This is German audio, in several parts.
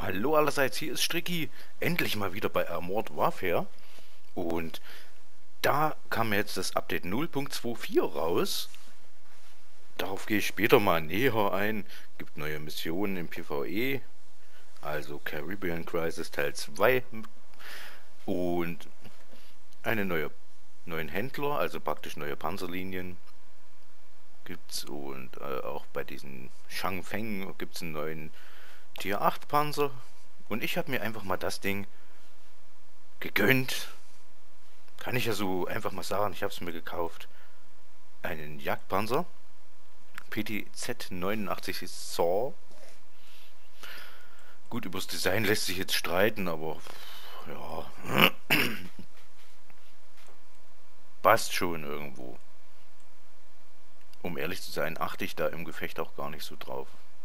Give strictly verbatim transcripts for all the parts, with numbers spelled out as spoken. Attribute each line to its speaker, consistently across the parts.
Speaker 1: Hallo allerseits, hier ist Stricky, endlich mal wieder bei Armored Warfare und da kam jetzt das Update null Punkt vier raus. Darauf gehe ich später mal näher ein. Gibt neue Missionen im PvE, also Caribbean Crisis Teil zwei und eine neue neuen Händler, also praktisch neue Panzerlinien gibt's und äh, auch bei diesen Changfeng gibt es einen neuen Tier acht Panzer und ich habe mir einfach mal das Ding gegönnt. Kann ich ja so einfach mal sagen, ich habe es mir gekauft. Einen Jagdpanzer. P T Z neunundachtzig Saw. Gut, über das Design lässt sich jetzt streiten, aber ja. Passt schon irgendwo. Um ehrlich zu sein, achte ich da im Gefecht auch gar nicht so drauf.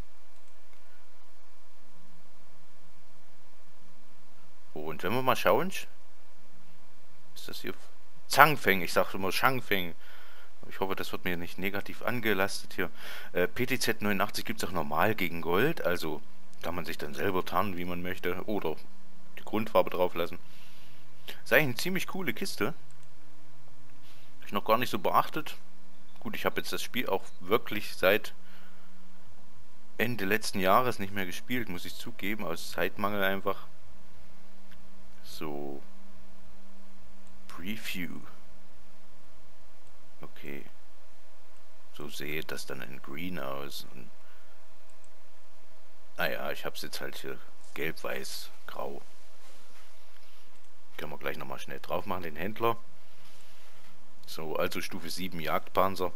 Speaker 1: Und wenn wir mal schauen, ist das hier Changfeng, ich sage immer Changfeng. Ich hoffe, das wird mir nicht negativ angelastet hier. Äh, P T Z neunundachtzig gibt es auch normal gegen Gold, also kann man sich dann selber tarnen, wie man möchte, oder die Grundfarbe drauf lassen. Ist eigentlich eine ziemlich coole Kiste. Hab ich noch gar nicht so beachtet. Gut, ich habe jetzt das Spiel auch wirklich seit Ende letzten Jahres nicht mehr gespielt, muss ich zugeben, aus Zeitmangel einfach. So. Preview. Okay. So sehe das dann in Green aus. Und naja, ich habe es jetzt halt hier gelb, weiß, grau. Können wir gleich nochmal schnell drauf machen, den Händler. So, also Stufe sieben Jagdpanzer.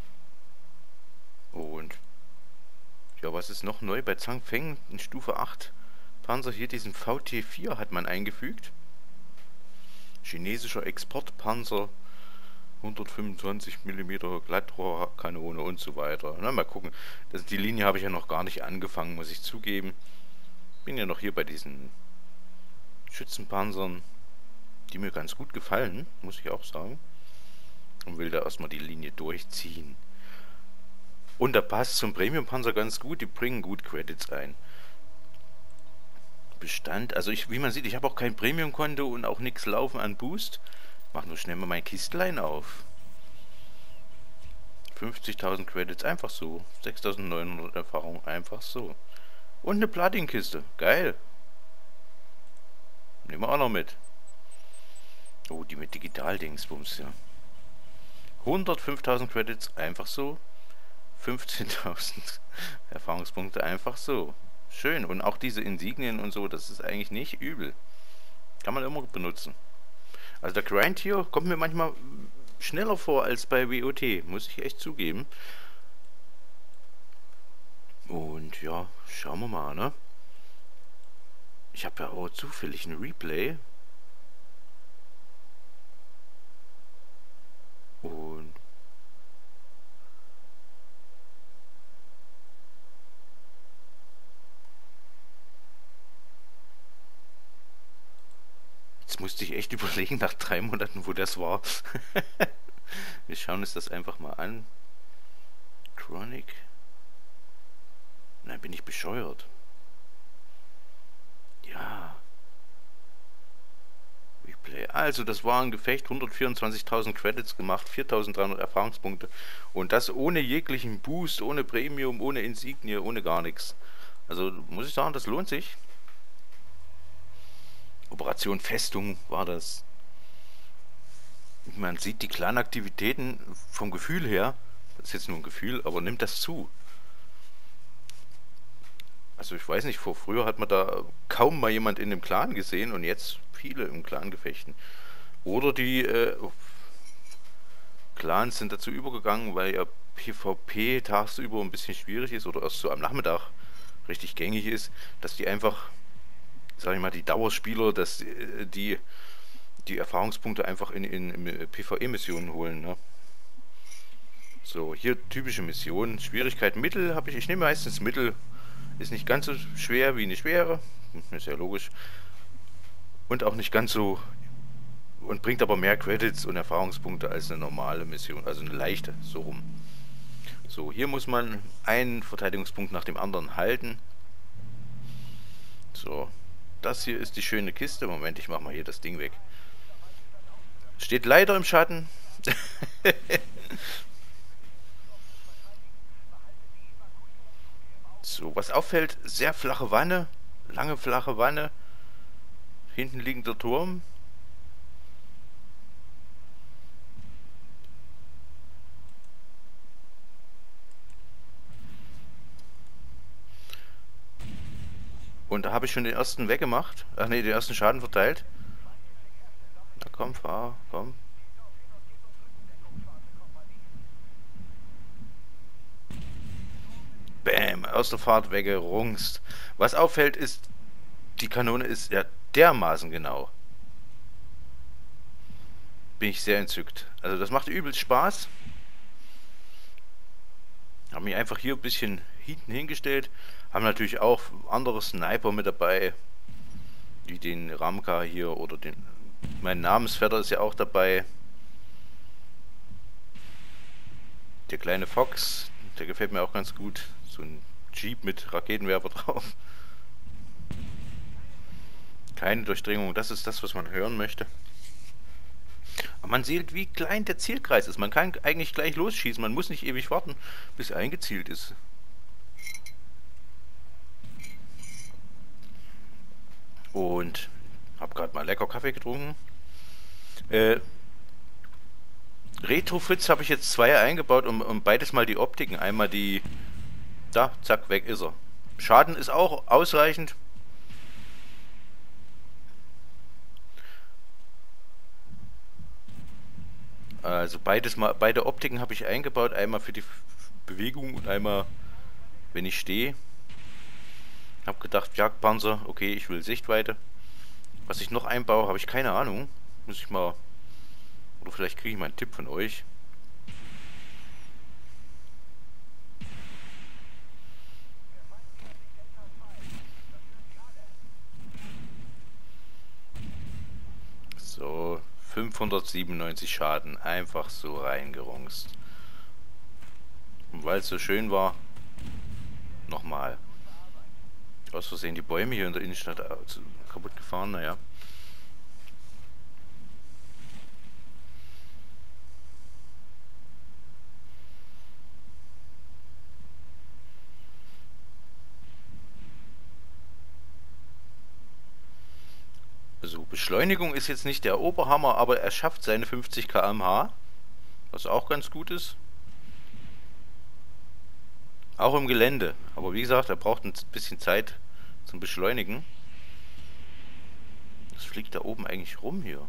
Speaker 1: Und ja, was ist noch neu bei Changfeng? In Stufe acht Panzer hier, diesen V T vier hat man eingefügt. Chinesischer Exportpanzer, hundertfünfundzwanzig Millimeter Glattrohrkanone und so weiter. Na, mal gucken. Das, die Linie habe ich ja noch gar nicht angefangen, muss ich zugeben. Bin ja noch hier bei diesen Schützenpanzern, die mir ganz gut gefallen, muss ich auch sagen. Und will da erstmal die Linie durchziehen. Und da passt zum Premium-Panzer ganz gut, die bringen gut Credits ein. Bestand, also ich, wie man sieht, ich habe auch kein Premium-Konto und auch nichts laufen an Boost. Mach nur schnell mal mein Kistlein auf. fünfzigtausend Credits, einfach so. sechstausendneunhundert Erfahrung, einfach so. Und eine Platin-Kiste, geil. Nehmen wir auch noch mit. Oh, die mit Digital-Dingsbums, ja. hundertfünftausend Credits, einfach so. fünfzehntausend Erfahrungspunkte, einfach so. Schön. Und auch diese Insignien und so, das ist eigentlich nicht übel. Kann man immer benutzen. Also der Grind hier kommt mir manchmal schneller vor als bei W O T, muss ich echt zugeben. Und ja, schauen wir mal, ne? Ich habe ja auch zufällig ein Replay. Und jetzt musste ich echt überlegen nach drei Monaten, wo das war. Wir schauen uns das einfach mal an. Chronic. Nein, bin ich bescheuert. Ja. Replay. Also, das war ein Gefecht, hundertvierundzwanzigtausend Credits gemacht, viertausenddreihundert Erfahrungspunkte. Und das ohne jeglichen Boost, ohne Premium, ohne Insignie, ohne gar nichts. Also, muss ich sagen, das lohnt sich. Operation Festung war das. Man sieht die Clan-Aktivitäten vom Gefühl her, das ist jetzt nur ein Gefühl, aber nimmt das zu. Also ich weiß nicht, vor früher hat man da kaum mal jemand in dem Clan gesehen und jetzt viele im Clan-Gefechten. Oder die äh, Clans sind dazu übergegangen, weil ja PvP tagsüber ein bisschen schwierig ist oder erst so am Nachmittag richtig gängig ist, dass die einfach, sag ich mal, die Dauerspieler, dass die die Erfahrungspunkte einfach in, in, in PvE-Missionen holen. Ne? So, hier typische Missionen. Schwierigkeit Mittel habe ich. Ich nehme meistens Mittel. Ist nicht ganz so schwer wie eine schwere. Ist ja logisch. Und auch nicht ganz so. Und bringt aber mehr Credits und Erfahrungspunkte als eine normale Mission. Also eine leichte, so rum. So, hier muss man einen Verteidigungspunkt nach dem anderen halten. So, Das hier ist die schöne Kiste. Moment, ich mach mal hier das Ding weg. Steht leider im Schatten. So, was auffällt, sehr flache Wanne. Lange flache Wanne. Hinten liegt der Turm. Und da habe ich schon den ersten weggemacht. Ach ne, den ersten Schaden verteilt. Na komm, fahr, komm. Bäm, aus der Fahrt weggerungst. Was auffällt ist, die Kanone ist ja dermaßen genau. Bin ich sehr entzückt. Also das macht übelst Spaß. Haben mich einfach hier ein bisschen hinten hingestellt. Haben natürlich auch andere Sniper mit dabei. Wie den Ramka hier oder den... Mein Namensvetter ist ja auch dabei. Der kleine Fox, der gefällt mir auch ganz gut. So ein Jeep mit Raketenwerfer drauf. Keine Durchdringung, das ist das, was man hören möchte. Aber man sieht, wie klein der Zielkreis ist. Man kann eigentlich gleich losschießen. Man muss nicht ewig warten, bis er eingezielt ist. Und habe gerade mal lecker Kaffee getrunken. Äh, Retrofits habe ich jetzt zwei eingebaut, um, um beides mal die Optiken. Einmal die... Da, zack, weg ist er. Schaden ist auch ausreichend. Also beides mal, beide Optiken habe ich eingebaut. Einmal für die Bewegung und einmal, wenn ich stehe. Habe gedacht, Jagdpanzer, okay, ich will Sichtweite. Was ich noch einbaue, habe ich keine Ahnung. Muss ich mal... Oder vielleicht kriege ich mal einen Tipp von euch. So, fünfhundertsiebenundneunzig Schaden. Einfach so reingerungst. Und weil es so schön war, nochmal. Aus Versehen die Bäume hier in der Innenstadt kaputt gefahren, naja. Also Beschleunigung ist jetzt nicht der Oberhammer, aber er schafft seine fünfzig Kilometer pro Stunde, was auch ganz gut ist. Auch im Gelände, aber wie gesagt, er braucht ein bisschen Zeit zum Beschleunigen. Was fliegt da oben eigentlich rum hier?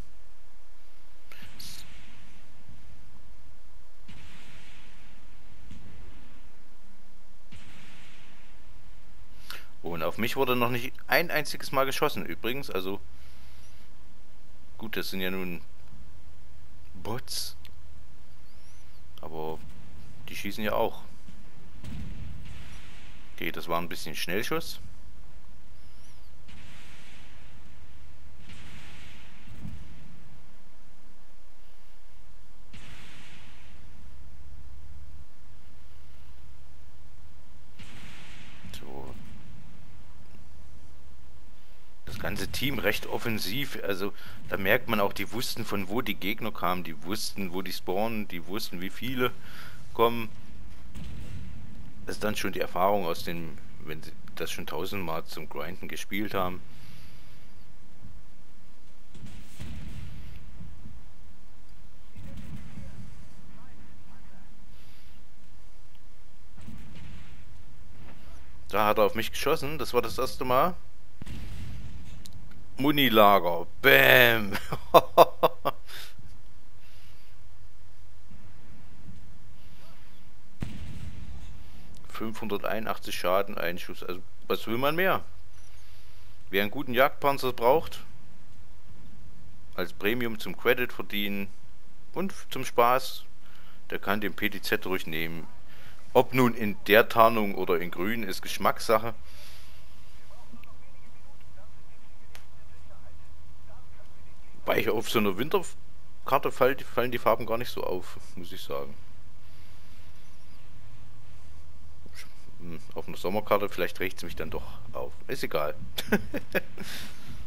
Speaker 1: Und auf mich wurde noch nicht ein einziges Mal geschossen übrigens, also gut, das sind ja nun Bots, aber die schießen ja auch. Okay, das war ein bisschen Schnellschuss. So. Das ganze Team recht offensiv, also da merkt man auch, die wussten, von wo die Gegner kamen, die wussten, wo die spawnen, die wussten, wie viele kommen. Das ist dann schon die Erfahrung aus dem, wenn sie das schon tausendmal zum Grinden gespielt haben. Da hat er auf mich geschossen, das war das erste Mal. Munilager, bäm. fünfhunderteinundachtzig Schaden, ein Schuss. Also, was will man mehr? Wer einen guten Jagdpanzer braucht, als Premium zum Credit verdienen und zum Spaß, der kann den P T Z durchnehmen. Ob nun in der Tarnung oder in grün, ist Geschmackssache. Wobei ich auf so einer Winterkarte fallen die Farben gar nicht so auf, muss ich sagen. Auf einer Sommerkarte, vielleicht regt es mich dann doch auf. Ist egal.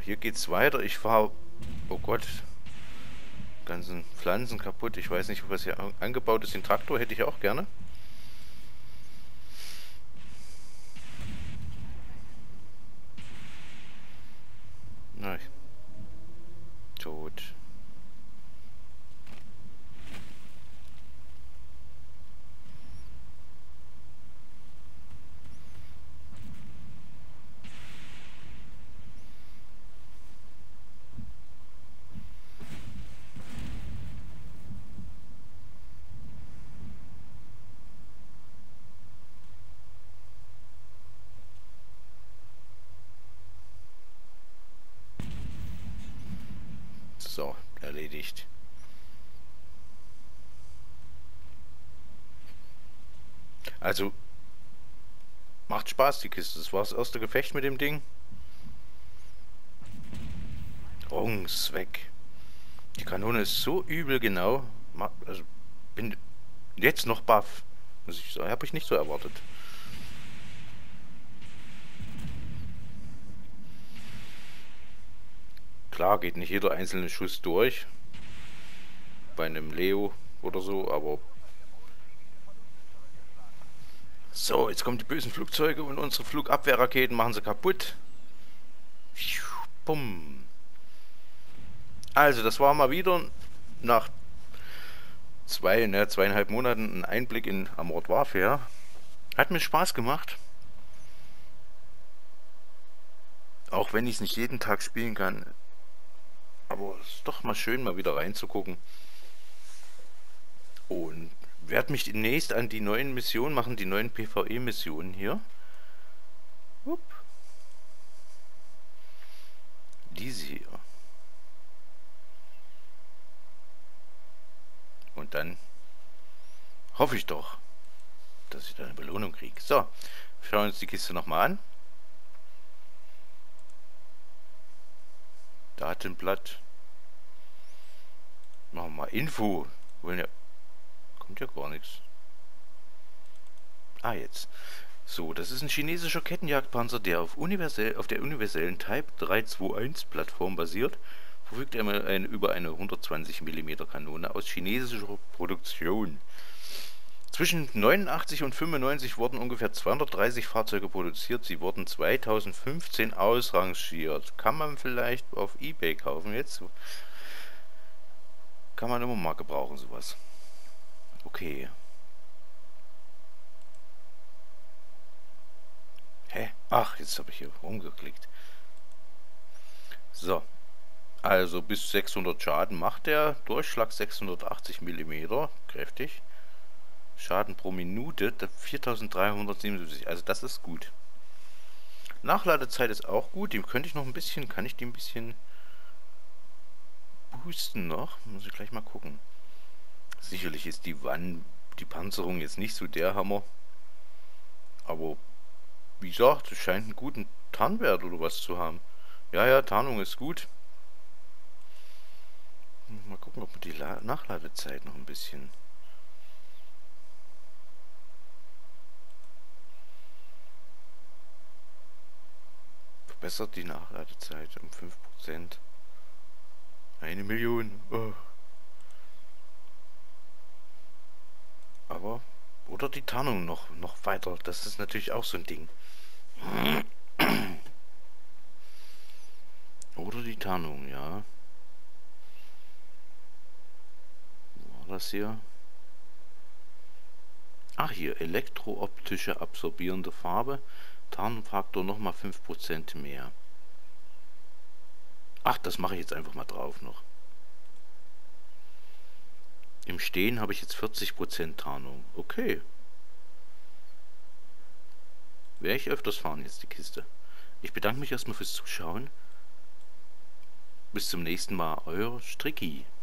Speaker 1: hier geht's weiter. Ich fahre... Oh Gott. Ganzen Pflanzen kaputt. Ich weiß nicht, was hier angebaut ist. Den Traktor hätte ich auch gerne. Nein. Tot. So, erledigt. Also, macht Spaß, die Kiste. Das war das erste Gefecht mit dem Ding. Rungs weg. Die Kanone ist so übel genau. Also, bin jetzt noch baff. Muss ich sagen, habe ich nicht so erwartet. Klar geht nicht jeder einzelne Schuss durch. Bei einem Leo oder so, aber... So, jetzt kommen die bösen Flugzeuge und unsere Flugabwehrraketen machen sie kaputt. Bumm. Also, das war mal wieder nach zwei, ne, zweieinhalb Monaten ein Einblick in Armored Warfare. Hat mir Spaß gemacht. Auch wenn ich es nicht jeden Tag spielen kann. Aber es ist doch mal schön, mal wieder reinzugucken. Und werde mich demnächst an die neuen Missionen machen, die neuen PvE-Missionen hier. Upp. Diese hier. Und dann hoffe ich doch, dass ich da eine Belohnung kriege. So, schauen wir uns die Kiste nochmal an. Datenblatt. Machen wir mal Info. Wollen ja. Kommt ja gar nichts. Ah, jetzt. So, das ist ein chinesischer Kettenjagdpanzer, der auf, universell, auf der universellen Type drei zwei eins Plattform basiert. Verfügt er eine, über eine hundertzwanzig Millimeter Kanone aus chinesischer Produktion. Zwischen neunundachtzig und fünfundneunzig wurden ungefähr zweihundertdreißig Fahrzeuge produziert. Sie wurden zweitausendfünfzehn ausrangiert. Kann man vielleicht auf eBay kaufen jetzt? Kann man immer mal gebrauchen, sowas. Okay. Hä? Ach, jetzt habe ich hier rumgeklickt. So. Also bis sechshundert Schaden macht der. Durchschlag sechshundertachtzig Millimeter. Kräftig. Schaden pro Minute viertausenddreihundertsiebenundsiebzig. Also das ist gut. Nachladezeit ist auch gut. Die könnte ich noch ein bisschen, kann ich die ein bisschen boosten noch? Muss ich gleich mal gucken. Sicherlich ist die Wann, die Panzerung jetzt nicht so der Hammer. Aber wie gesagt, es scheint einen guten Tarnwert oder was zu haben. Ja, ja, Tarnung ist gut. Mal gucken, ob man die La- Nachladezeit noch ein bisschen... Verbessert die Nachladezeit um fünf Prozent. Eine Million. Oh. Aber, oder die Tarnung noch, noch weiter. Das ist natürlich auch so ein Ding. Oder die Tarnung, ja. Wo war das hier? Ach hier, elektrooptische absorbierende Farbe. Tarnfaktor nochmal fünf Prozent mehr. Ach, das mache ich jetzt einfach mal drauf noch. Im Stehen habe ich jetzt vierzig Prozent Tarnung. Okay. Werde ich öfters fahren jetzt die Kiste. Ich bedanke mich erstmal fürs Zuschauen. Bis zum nächsten Mal, euer Stricki.